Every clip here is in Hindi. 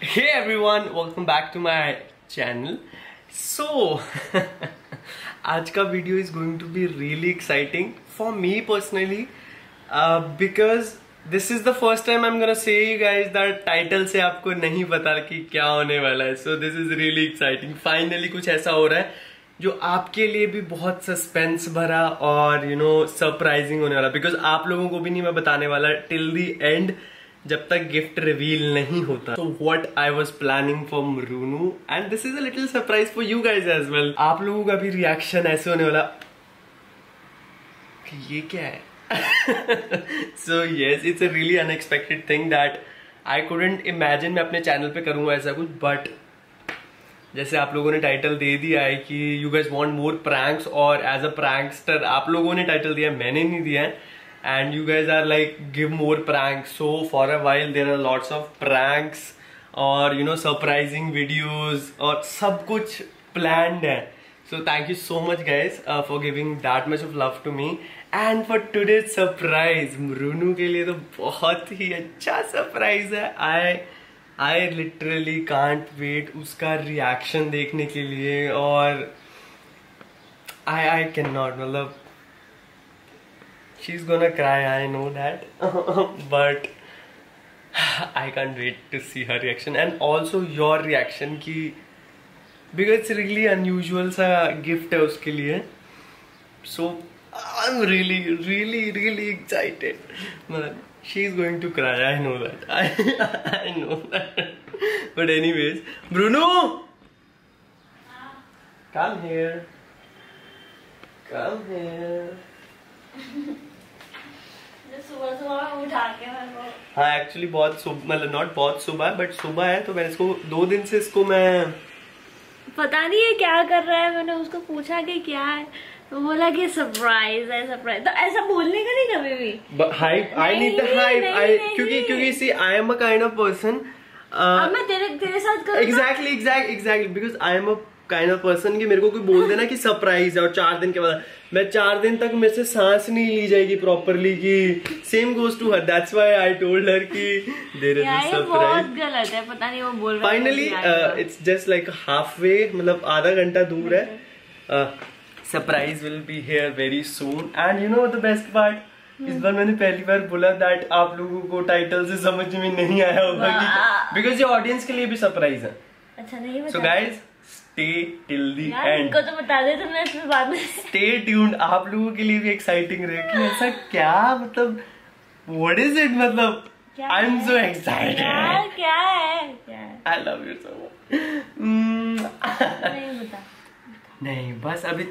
Hey everyone, welcome back to my channel. So, आज का video is going to be really exciting for me personally because this is the first time I'm gonna say you guys that title से आपको नहीं पता कि क्या होने वाला है. So this is really exciting. Finally कुछ ऐसा हो रहा है जो आपके लिए भी बहुत सस्पेंस भरा और सरप्राइजिंग होने वाला, बिकॉज आप लोगों को भी नहीं मैं बताने वाला टिल दी एंड जब तक गिफ्ट रिवील नहीं होता. So what I was planning for Runu and this is a little surprise for you guys as well. आप लोगों का भी रिएक्शन ऐसे होने वाला कि ये क्या है. So yes, it's a really unexpected thing that I couldn't imagine मैं अपने चैनल पे करूंगा ऐसा कुछ. बट जैसे आप लोगों ने टाइटल दे दिया है कि you guys want more pranks, और एज अ प्रैंकस्टर आप लोगों ने टाइटल दिया, मैंने नहीं दिया है. And you guys are like give more pranks, so for a while there are lots of pranks or surprising videos और सब कुछ planned है. So thank you so much guys for giving that much of love to me and for today's surprise. रूनू के लिए तो बहुत ही अच्छा surprise है. I literally can't wait उसका reaction देखने के लिए. और I cannot, मतलब she's gonna cry, I know that. But I can't wait to see her reaction and also your reaction ki because it's really unusual सा gift है उसके लिए. So I'm really excited. She's going to cry, I know that. I know that. But anyways, Bruno, come here. सुबह उठा के हाँ एक्चुअली बहुत सुबह, मतलब नॉट बहुत सुबह बट सुबह है. तो मैंने इसको 2 दिन से इसको मैं पता नहीं है क्या कर रहा है. मैंने उसको पूछा कि क्या है, तो बोला कि सरप्राइज है. सरप्राइज तो ऐसा बोलने का नहीं कभी भी. Hype, I need the hype. क्योंकि see I am a kind of person, मैं तेरे साथ करूँ. Exactly because I am a kind of person कि मेरे को कोई बोल देना कि सरप्राइज है और 4 दिन के बाद मैं 4 दिन तक मेरे से सांस नहीं ली जाएगी प्रॉपरली कि same goes to her. That's why I told her कि देयर इज अ सरप्राइज. बहुत गलत है, पता नहीं वो बोल रहा है. Finally it's just like half way, मतलब आधा घंटा दूर है. Surprise will be here very soon. And you know the best part, इस बार मैंने पहली बार बोला दैट आप लोगों को टाइटल से समझ में नहीं आया होगा कि बिकॉज ये ऑडियंस के लिए भी सरप्राइज है. अच्छा नहीं बता. So guys stay till the end. को तो बता दे तुमने इसमें बाद में. Stay tuned. आप लोगों के लिए भी एक्साइटिंग रहे कि ऐसा क्या, मतलब what is it, मतलब I'm so excited. क्या है? I love you so much. नहीं बता. नहीं बस अभी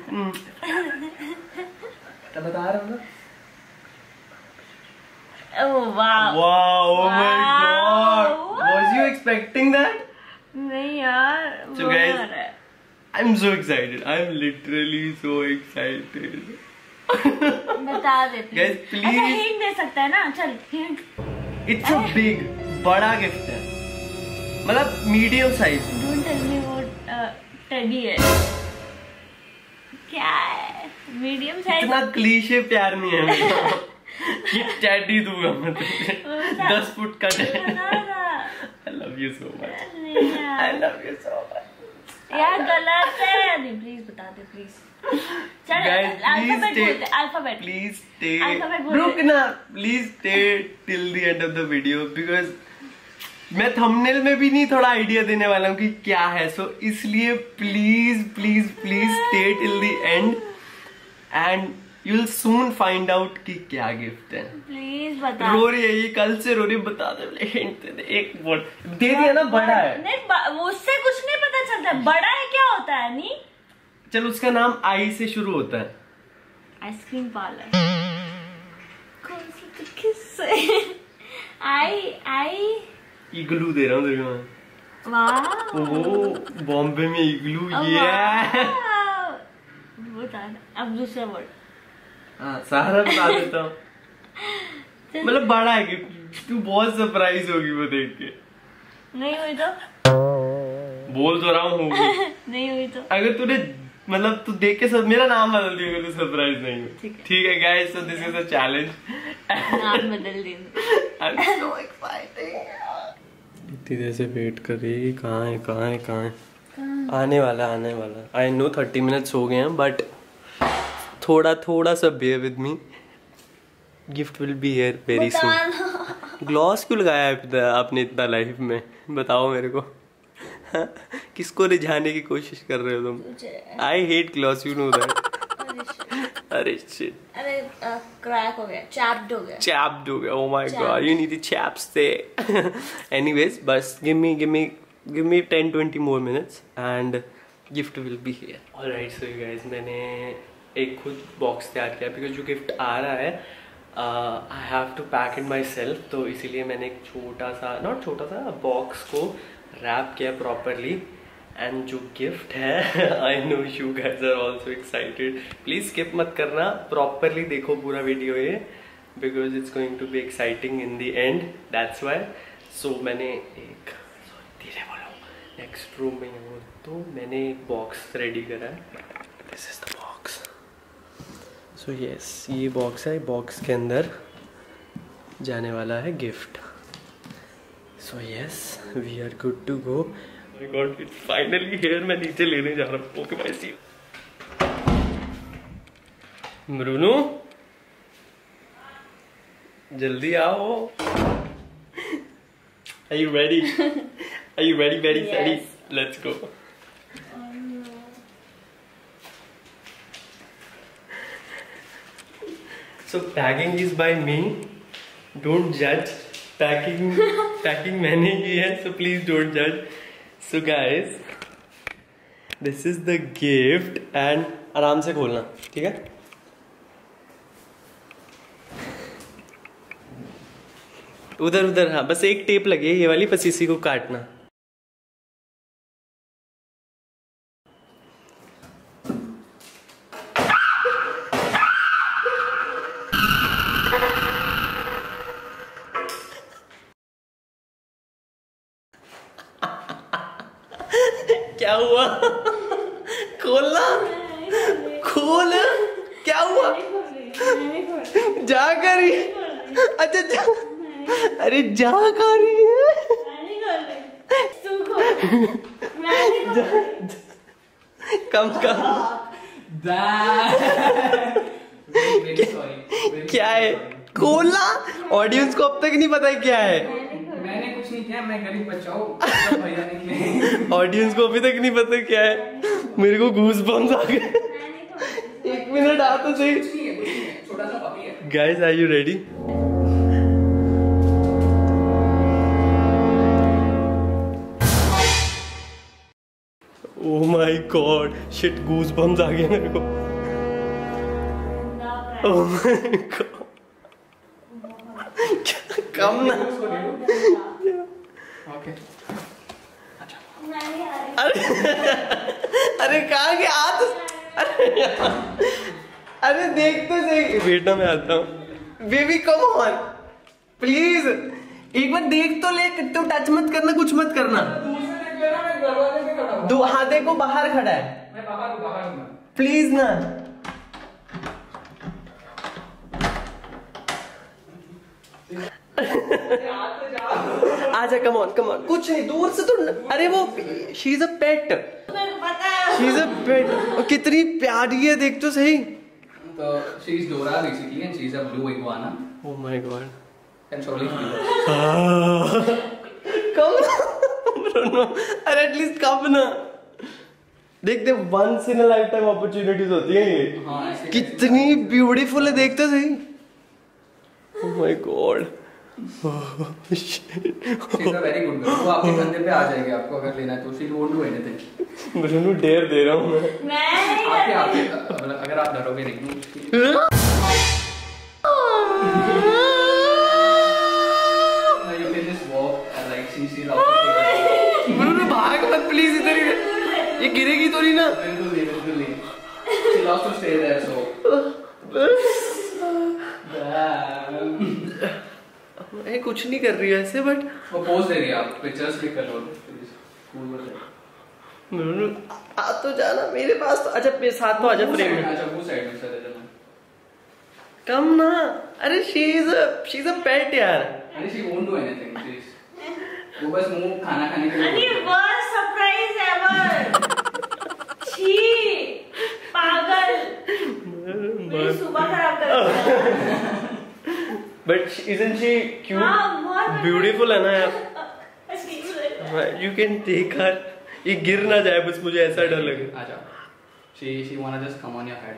तो बता रहा हूँ ना. Oh wow. Wow, oh my god. Was you expecting that? नहीं यार. So guys, I'm so excited. I'm literally so excited. बता देते. Guys, please. अच्छा हिंट दे सकता है ना. चल हिंट. It's a big, बड़ा गिफ्ट है, मतलब medium size. Don't tell me वो टेडी है. क्या है? Medium size. इतना क्लीशे प्यार नहीं है मेरा कि टेडी दूंगा मैं तुझे. 10 फुट का teddy. I love you so much. I love you so much. यार गलत है. नहीं प्लीज बता दे प्लीज. चल अल्फाबेट. Please stay. रुक ना. Please stay till the end of the video because मैं थंबनेल में भी नहीं थोड़ा आइडिया देने वाला हूँ कि क्या है. सो इसलिए please stay till the end and you'll soon find out कि क्या गिफ्ट है. प्लीज बता. रो रही है ये, कल से रो रही. बता दे, हिंट दे. एक वर्ड दे दिया ना. बड़ा है. नहीं उससे कुछ नहीं पता चलता. बड़ा है क्या होता है? नहीं चल उसका नाम आई से शुरू होता है. Ice cream parlour. कौन सी किससे? आई इग्लू दे रहा हूँ तेरे को. वाह. ओ बॉम्बे में इग्लू. ये बता. अब दूसरा वर्ड. हाँ सारा बता देता हूँ. मतलब बड़ा है कि तू बहुत सरप्राइज होगी वो देख के. नहीं हुई तो बोल तो रहा हूँ. नहीं हुई तो अगर तूने मतलब तू देख के सब मेरा नाम बदल दिया अगर तू सरप्राइज नहीं हो. ठीक है guys, so this is a challenge. नाम बदल देंगे. I'm so excited. कितनी देर से वेट कर रही है, कहाँ है कहाँ है कहाँ है? आने वाला आई नो 30 मिनट्स हो गए हैं, बट थोड़ा सा bear with me, gift will be here very soon. Gloss क्यों लगाया है आपने इतना लाइफ में, बताओ मेरे को। किसको रिझाने की कोशिश कर रहे हो तुम? I hate gloss, you know that. अरे शिट, अरे क्रैक हो गया, चैप्ड हो गया। Oh my God, you need chaps दे। एनीवेज, बस give me 10-20 more minutes and gift will be here. Alright, so you guys, मैंने एक खुद बॉक्स तैयार किया बिकॉज जो गिफ्ट आ रहा है I have to pack it myself, तो इसीलिए मैंने एक छोटा सा बॉक्स को रैप किया प्रॉपरली। एंड जो गिफ्ट है, I know you guys are also excited, please skip मत करना, प्रॉपरली देखो पूरा वीडियो ये, because it's going to be exciting in the end, that's why. So मैंने एक धीरे बोलो, नेक्स्ट रूम में हो, तो मैंने एक बॉक्स रेडी करा है। This is the box. So yes, ये बॉक्स है, बॉक्स के अंदर जाने वाला है gift. So yes, we are good to go. My God, it's finally here. मैं नीचे लेने जा रहा हूँ। Okay bye, see you. Bruno, जल्दी आओ। Are you ready? Are you ready? Very Yes. ready. Let's go. So packing is by me. Don't judge. Packing मैंने की है, so please don't judge. So guys, this is the gift and आराम से खोलना, ठीक है? उधर हाँ, बस एक टेप लगी है ये वाली, बस इसी को काटना। क्या हुआ? खोलना, खोल। क्या हुआ? जा कर रही है? अच्छा जा, अरे जा कर रही है? कम क्या है? खोलना, ऑडियंस को अब तक नहीं पता है क्या है। मैंने कुछ नहीं किया, मैं गरीब बच्चा हूँ। ऑडियंस को अभी तक नहीं पता क्या है। मेरे को गूज़बम्स आ गए। एक मिनट आ तो सही। छोटा सा पपी है। Guys, are you ready? Oh my God, shit, goosebumps आ गए मेरे को। ओह माय गॉड, कम ना। अरे कहाँ गया? अरे देख तो सही। बेटा मैं आता हूँ। बेबी कम ऑन प्लीज, एक बार देख तो ले। तुम टच मत करना, कुछ मत करना। दो हाथ देखो, बाहर खड़ा है। मैं बाहर हूँ। प्लीज ना। आजा, कम ऑन कुछ नहीं, दूर से तो। अरे वो she is a pet, she is a pet. कितनी प्यारी है, देख तो सही। तो she is Dora basically and she is a blue iguana. Oh my God, and slowly come Bruno, अरे एटलीस्ट कम ना। देख दे, once in a lifetime opportunities होती है ये। हाँ, कितनी ब्यूटीफुल है, देख तो सही। Oh my God, she is a very good girl. वो आपके कंधे पे आ जाएगी, आपको अगर लेना है तो। She won't do anything. Bruno dare दे रहा हूँ मैं आपके अगर आप डरोगे नहीं। You can just walk and like she's Bruno भाग मत प्लीज, इधर ही। ये गिरेगी तो नहीं ना? बिल्कुल नहीं। She loves to stay there, so ये कुछ नहीं कर रही है ऐसे, बट वो पोज दे रही है। आप पिक्चर्स क्लिक कर लो स्कूल में। आ तो जाना मेरे पास तो। अच्छा मेरे साथ तो आजा फ्रेम में। अच्छा वो साइड में चले जाना। कम ना। अरे शी इज अ पेट यार। अरे she won't do anything please. वो बस मुंह खाना खाने के लिए अरे वर्स्ट सरप्राइज एवर। छी पागल, मेरी सुबह खराब कर दिया। But isn't she cute? हाँ, बहुत Beautiful है ना यार। You can take her. ये गिर ना जाए बस, मुझे ऐसा डर लगे। आजा। She wanna just come on your head.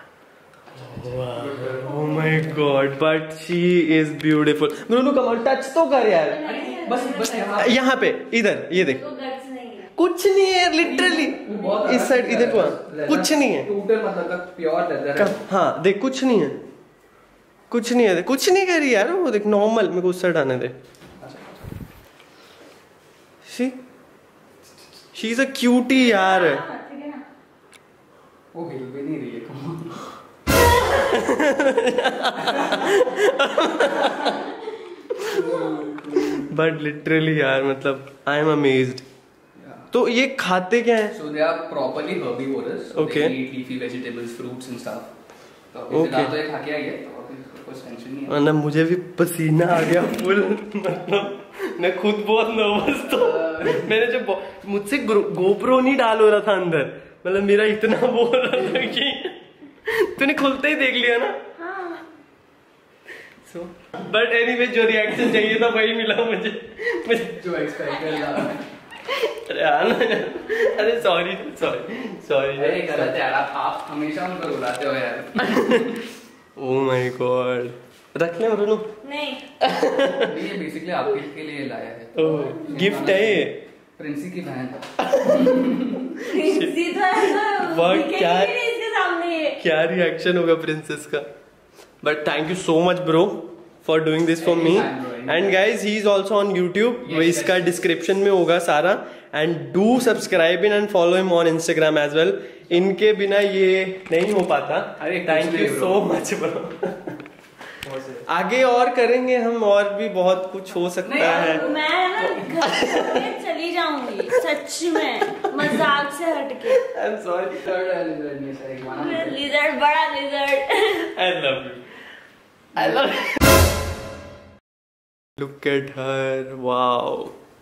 Wow. Oh my God, but she is beautiful. Bruno, come on, touch तो कर यार। बस यहाँ पे, इधर, ये देख। कुछ नहीं है लिटरली। इस साइड इधर को कुछ नहीं है। टोटल मतलब प्योर लेदर है। हाँ देख, कुछ नहीं है, कुछ नहीं है, कुछ नहीं कर रही यार वो, देख नॉर्मल। मेरे को उस साइड आने दे। शी इज अ क्यूटी यार। वो हिल भी नहीं रही है। बट लिटरली यार, मतलब आई एम अमेज्ड। तो ये खाते क्या है? So they are properly herbivorous. So Okay. They eat leafy vegetables, fruits and stuff. तो Okay. फिलहाल तो ये खा के आई है, तो अभी कोई टेंशन नहीं है। वरना मुझे भी पसीना आ गया फुल। मतलब मैं खुद बहुत नर्वस था। मैंने जब मुझसे गोप्रो नहीं डाल हो रहा था अंदर, मतलब मेरा इतना वो हो रहा था कि तूने खुलते ही देख लिया ना। So, but anyway, जो रिएक्शन चाहिए था वही मिला मुझे। जो एक्सपेक्टेड था। अरे सॉरी। अरे गलत है यार, आप हमेशा उनको रुलाते हो यार। ओह माय गॉड, रख ले ब्रूनो। नहीं, ये बेसिकली आपके लिए लाया है। ओह, गिफ्ट है ये। प्रिंसी की बहन। क्या रिएक्शन होगा प्रिंसेस का। But thank you so much bro for doing this for me. And guys he is also on YouTube, वो इसका डिस्क्रिप्शन में होगा सारा। And do subscribe in and follow him on Instagram as well. इनके बिना ये नहीं हो पाता। अरे thank you so much bro. आगे और करेंगे हम, और भी बहुत कुछ हो सकता है। मैं ना घर चली जाऊंगी सच में, मजाक से हटके। I am sorry. लिजर्ड, बड़ा lizard. I love you. I love you. Look at her. Wow.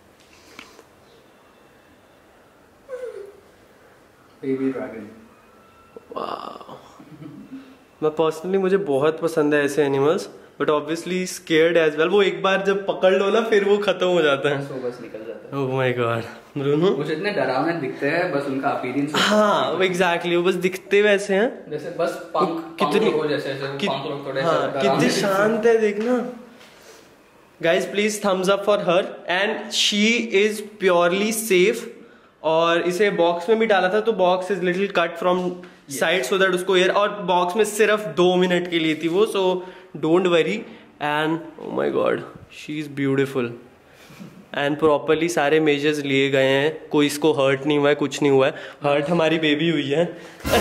Baby dragon. Wow. मैं पर्सनली, मुझे बहुत पसंद है ऐसे animals, but obviously scared as well. वो एक बार जब पकड़ लो ना फिर वो खत्म हो जाता है। So बस निकल जाता है। ओह माय गॉड ब्रूनो, वो इतने डरावने दिखते हैं, बस उनका अपीयरेंस। हाँ एग्जैक्टली, वो बस दिखते वैसे हैं जैसे बस पंख कितनी हो, जैसे पंख लोग थोड़े हाँ, कितनी शांत है देखना। Guys please thumbs up for her. And she is purely safe. और इसे बॉक्स में भी डाला था, तो box is little cut from side so that उसको एयर, और बॉक्स में सिर्फ 2 मिनट के लिए थी वो, so don't worry. And oh my God, she is beautiful. And properly सारे मेजर्स लिए गए हैं, कोई इसको हर्ट नहीं हुआ है, कुछ नहीं हुआ है। हर्ट हमारी बेबी हुई है।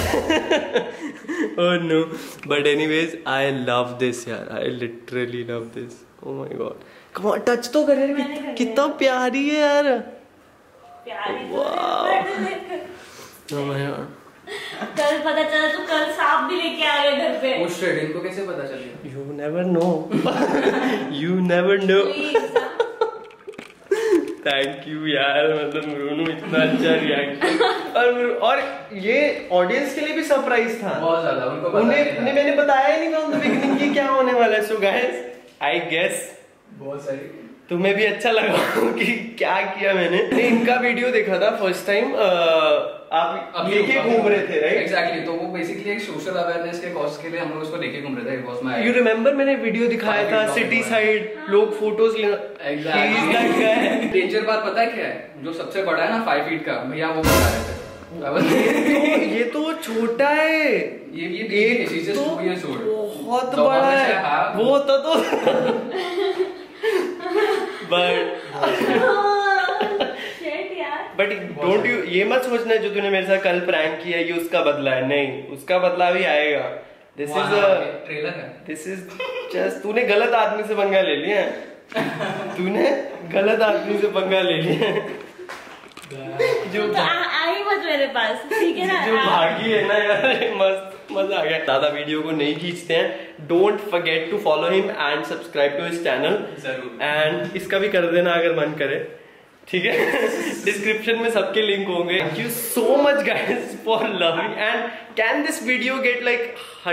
Oh no, but anyways I love this यार, I literally love this. Oh my God, come on touch तो कर यार, कितना प्यारी है यार। कल पता चला तो कल सांप भी लेके आ गए घर पे। उस ट्रेडिंग को कैसे पता चलेगा? You never know. You never know. Thank you यार, मतलब ब्रूनो इतना अच्छा रिएक्शन। और ये ऑडियंस के लिए भी सरप्राइज था बहुत ज्यादा। उनको उन्हें मैंने बताया ही नहीं था उन बिगिनिंग की क्या होने वाला है। सो गाइस आई गेस बहुत सारी तुम्हें भी अच्छा लगा कि क्या किया मैंने इनका वीडियो देखा था फर्स्ट टाइम। आप लेके घूम रहे थे राइट? एग्जैक्टली, तो वो बेसिकली एक सोशल अवेयरनेस के कॉज के लिए हम लोग उसको लेके घूम रहे थे। बॉस में यू रिमेम्बर मैंने वीडियो दिखाया था सिटी साइड, लोग फोटोज लेना। एग्जैक्टली। डेंजर बात पता है क्या है? जो सबसे बड़ा है ना 5 फीट का भैया, वो बता रहे थे ये तो छोटा है, ये तो बहुत बड़ा है वो होता तो। बट डोंट यू ये मत सोचना जो तूने मेरे साथ कल प्रैंक किया ये उसका बदला है, नहीं, उसका बदला भी आएगा। दिस इज ट्रेलर है, दिस इज जस्ट तूने गलत आदमी से पंगा ले लिया। तूने गलत आदमी से पंगा ले लिया। जो आई मत मेरे पास, ठीक है ना? जो भागी है ना यार, मस्त मजा आ गया। ज्यादा वीडियो को नहीं खींचते हैं। Don't forget to follow him and subscribe to his channel. जरूर। एंड इसका भी कर देना अगर मन करे। ठीक है। डिस्क्रिप्शन में सबके लिंक होंगे। Thank you so much guys for loving and can this video get like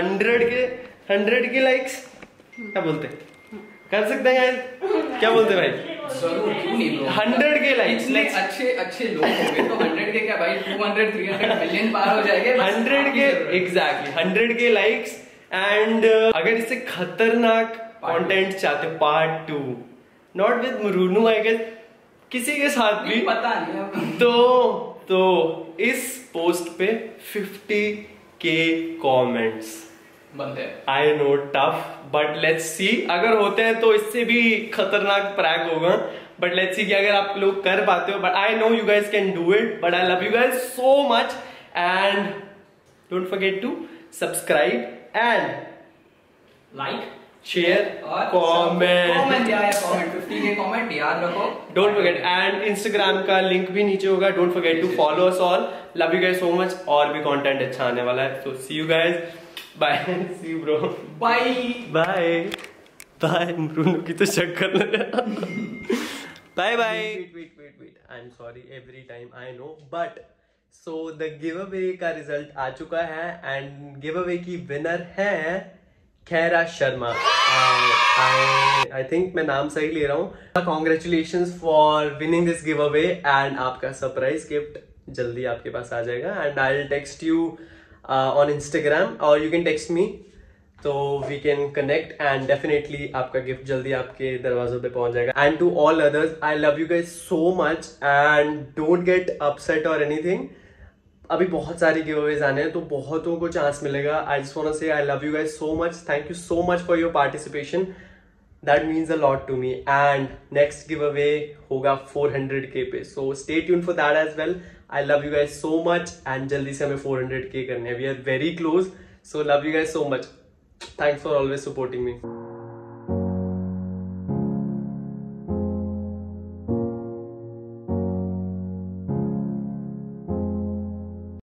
100 के लाइक्स? क्या बोलते हैं, कर सकते हैं गाइस? क्या बोलते हैं भाई? जरूर, क्यों नहीं ब्रो। 100 के लाइक्स, अच्छे लोग होंगे तो 100 के क्या भाई, 200 300 मिलियन पार हो जाएंगे। 100 के एग्जैक्टली 100 के लाइक्स। एंड अगर इससे खतरनाक कंटेंट चाहते हो पार्ट 2, नॉट विद मुरुनु आई गेस, किसी के साथ भी पता नहीं, तो इस पोस्ट पे 50K कमेंट्स बनते हैं। I know tough, but let's see. अगर होते हैं तो इससे भी खतरनाक प्रैंक होगा, बट लेट्स सी कि अगर आप लोग कर पाते हो। But I know you guys can do it, but I love you guys so much and don't forget to subscribe and like, share, comment. 50K comment याद रखो, डोंट फॉरगेट। एंड इंस्टाग्राम का लिंक भी नीचे होगा, don't forget to follow us all. Love you guys so much. और भी कंटेंट अच्छा आने वाला है, so see you guys, bye. See you bro, bye bye bye. Bruno की तो शक कर लगा। Bye bye. Wait, I am sorry every time, I know, but so the giveaway का रिजल्ट आ चुका है एंड गिव अवे की विनर है खैरा शर्मा। आई थिंक मैं नाम सही ले रहा हूँ। Congratulations for winning this giveaway and आपका सरप्राइज गिफ्ट जल्दी आपके पास आ जाएगा and I will text you on Instagram और यू कैन टेक्स्ट मी, तो we can connect and definitely आपका गिफ्ट जल्दी आपके दरवाजों पे पहुंच जाएगा। And to all others, I love you guys so much and don't get upset or anything. अभी बहुत सारे गिव अवेज आने हैं तो बहुतों को चांस मिलेगा। I just want to say I love you guys so much, thank you so much for your participation, that means a lot to me. And next giveaway होगा 400K पे, so stay tune for that as well. I love you guys so much and जल्दी से हमें 400K करने हैं, we are very close, so love you guys so much, thanks for always supporting me.